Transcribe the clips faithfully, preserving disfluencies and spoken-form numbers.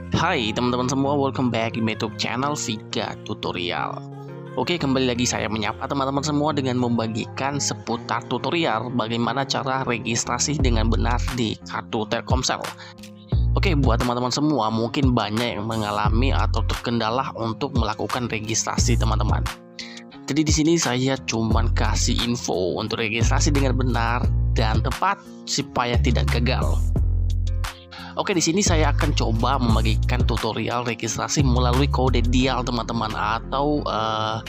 Hai teman-teman semua, welcome back di YouTube channel Vika Tutorial. Oke, kembali lagi saya menyapa teman-teman semua dengan membagikan seputar tutorial bagaimana cara registrasi dengan benar di kartu Telkomsel. Oke, buat teman-teman semua mungkin banyak yang mengalami atau terkendala untuk melakukan registrasi teman-teman. Jadi di sini saya cuman kasih info untuk registrasi dengan benar dan tepat supaya tidak gagal. Oke, di sini saya akan coba membagikan tutorial registrasi melalui kode dial teman-teman, atau uh,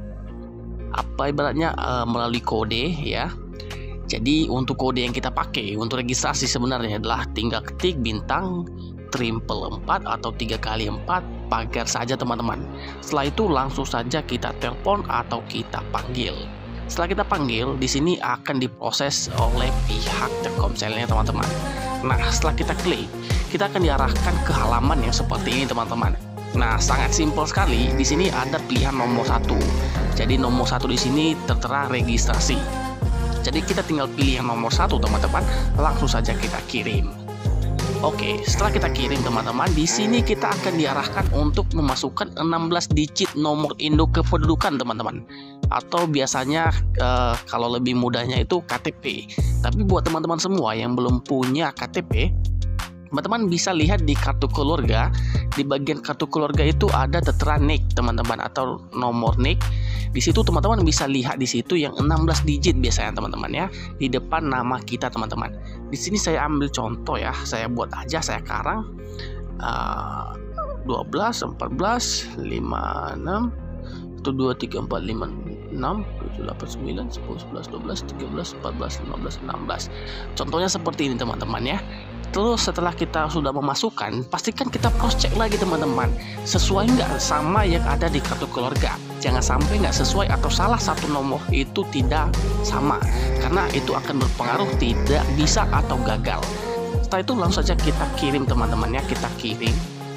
apa ibaratnya uh, melalui kode ya. Jadi untuk kode yang kita pakai untuk registrasi sebenarnya adalah tinggal ketik bintang triple empat atau tiga kali empat pagar saja teman-teman. Setelah itu langsung saja kita telepon atau kita panggil. Setelah kita panggil, di sini akan diproses oleh pihak Telkomselnya teman-teman. Nah, setelah kita klik, kita akan diarahkan ke halaman yang seperti ini teman-teman. Nah, sangat simpel sekali. Di sini ada pilihan nomor satu. Jadi nomor satu di sini tertera registrasi. Jadi kita tinggal pilih yang nomor satu teman-teman. Langsung saja kita kirim. Oke, setelah kita kirim teman-teman, di sini kita akan diarahkan untuk memasukkan enam belas digit nomor induk kependudukan teman-teman. Atau biasanya eh, kalau lebih mudahnya itu K T P. Tapi buat teman-teman semua yang belum punya K T P, teman-teman bisa lihat di kartu keluarga. Di bagian kartu keluarga itu ada tertera N I K teman-teman, atau nomor N I K. Di situ teman-teman bisa lihat di situ yang enam belas digit biasanya teman-teman ya, di depan nama kita teman-teman. Di sini saya ambil contoh ya, saya buat aja, saya karang uh, dua belas, empat belas, lima, enam, satu, dua, tiga, empat, lima, enam, tujuh, delapan, sembilan, sepuluh, sebelas, dua belas, tiga belas, empat belas, lima belas, enam belas. Contohnya seperti ini teman-teman ya. Terus setelah kita sudah memasukkan, pastikan kita cross check lagi teman-teman, sesuai nggak sama yang ada di kartu keluarga. Jangan sampai nggak sesuai atau salah satu nomor itu tidak sama, karena itu akan berpengaruh tidak bisa atau gagal. Setelah itu langsung saja kita kirim teman-teman ya, kita kirim.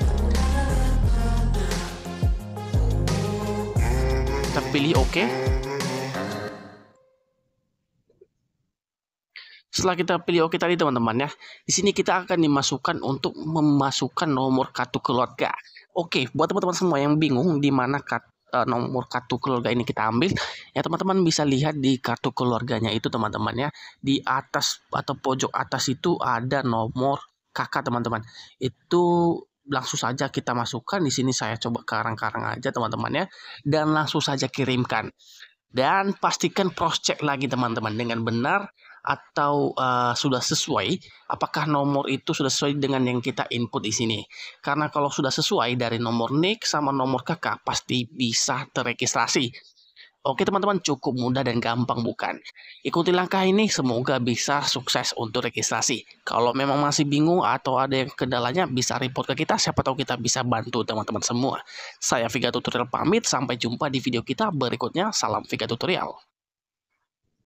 Kita pilih oke. Setelah kita pilih oke tadi teman-teman ya, di sini kita akan dimasukkan untuk memasukkan nomor kartu keluarga. Oke, buat teman-teman semua yang bingung di mana kat, uh, nomor kartu keluarga ini kita ambil, ya teman-teman bisa lihat di kartu keluarganya itu teman-teman ya. Di atas atau pojok atas itu ada nomor kakak teman-teman. Itu langsung saja kita masukkan. Di sini saya coba karang-karang aja teman-teman ya, dan langsung saja kirimkan. Dan pastikan cross check lagi teman-teman dengan benar atau uh, sudah sesuai, apakah nomor itu sudah sesuai dengan yang kita input di sini. Karena kalau sudah sesuai dari nomor N I K sama nomor kakak, pasti bisa terregistrasi. Oke teman-teman, cukup mudah dan gampang bukan? Ikuti langkah ini, semoga bisa sukses untuk registrasi. Kalau memang masih bingung atau ada yang kendalanya, bisa report ke kita, siapa tahu kita bisa bantu teman-teman semua. Saya Vika Tutorial pamit, sampai jumpa di video kita berikutnya. Salam Vika Tutorial.